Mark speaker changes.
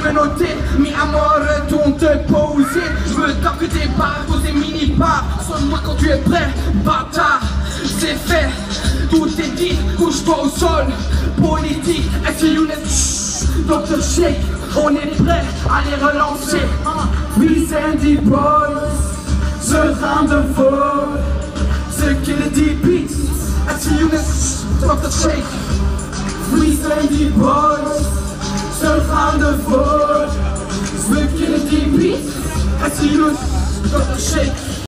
Speaker 1: menotté, mis à mort, retourne te poser. Je veux tant que tes barres, poser mini-pas. Sonne-moi quand tu es prêt, bâtard. C'est fait, tout est dit, couche-toi au sol. Politique, est-ce Younes, Dr Shake, on est prêt à les relancer. We Sandy Boys, ce round de vol, ce qu'il dit beats, est-ce Younes, Dr Shake. We Sandy Boys, ce round de vol, ce qu'il dit beats, est-ce Younes, Dr Shake.